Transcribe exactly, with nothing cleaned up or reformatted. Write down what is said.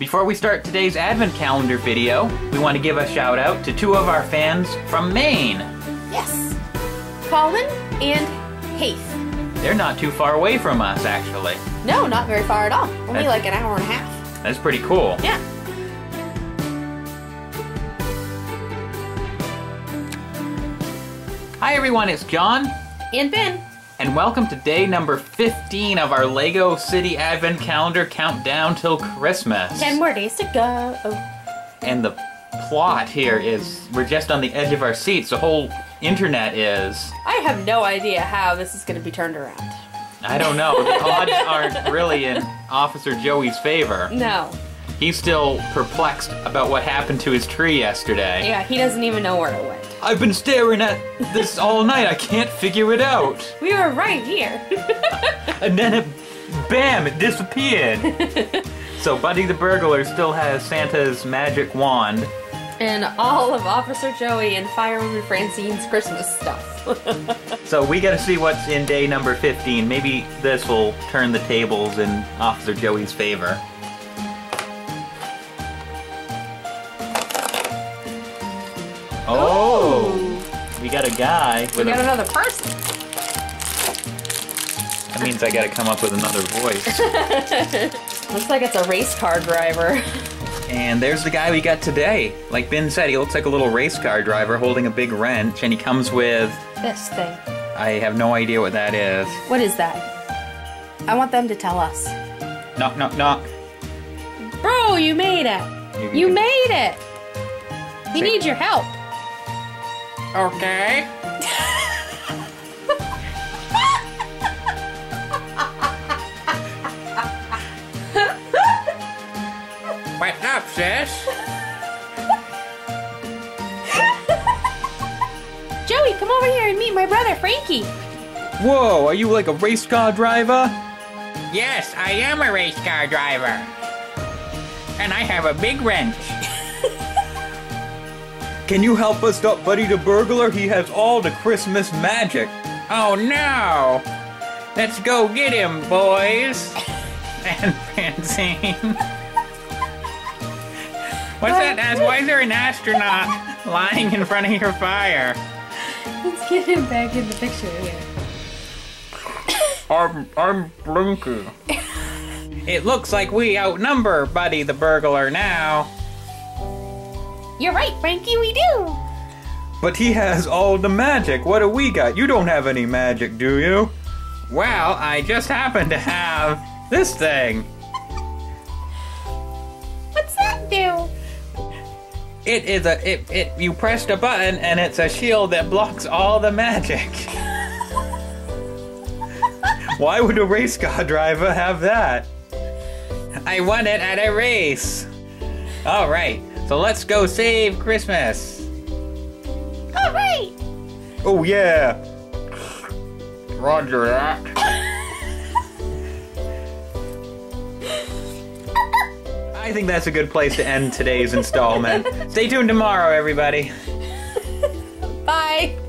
Before we start today's advent calendar video, we want to give a shout out to two of our fans from Maine. Yes. Colin and Heath. They're not too far away from us, actually. No, not very far at all. Only That's- like an hour and a half. That's pretty cool. Yeah. Hi everyone, it's John. And Ben. And welcome to day number fifteen of our Lego City Advent Calendar countdown till Christmas. Ten more days to go. And the plot here is, we're just on the edge of our seats. The whole internet is. I have no idea how this is going to be turned around. I don't know. The odds aren't really in Officer Joey's favor. No. He's still perplexed about what happened to his tree yesterday. Yeah, he doesn't even know where it went. I've been staring at this all night. I can't figure it out. We were right here. And then it, bam, it disappeared. So Buddy the Burglar still has Santa's magic wand. And all of Officer Joey and Firewoman Francine's Christmas stuff. So we gotta see what's in day number fifteen. Maybe this will turn the tables in Officer Joey's favor. Oh! We got a guy with We got a... another person. That means I gotta come up with another voice. Looks like it's a race car driver. And there's the guy we got today. Like Ben said, he looks like a little race car driver holding a big wrench, and he comes with... This thing. I have no idea what that is. What is that? I want them to tell us. Knock, knock, knock. Bro, you made it. You- You made it. We Say- need your help. Okay. What's up, sis? Joey, come over here and meet my brother, Frankie. Whoa, are you like a race car driver? Yes, I am a race car driver. And I have a big wrench. Can you help us stop Buddy the Burglar? He has all the Christmas magic. Oh no! Let's go get him, boys! And Francine. What's that? As why is there an astronaut lying in front of your fire? Let's get him back in the picture here. I'm, I'm Blinky. It looks like we outnumber Buddy the Burglar now. You're right, Frankie, we do. But he has all the magic. What do we got? You don't have any magic, do you? Well, I just happen to have this thing. What's that do? It is a, it, it, you pressed a button and it's a shield that blocks all the magic. Why would a race car driver have that? I won it at a race. All right, so let's go save Christmas. All right. Oh yeah. Roger that. I think that's a good place to end today's installment. Stay tuned tomorrow, everybody. Bye.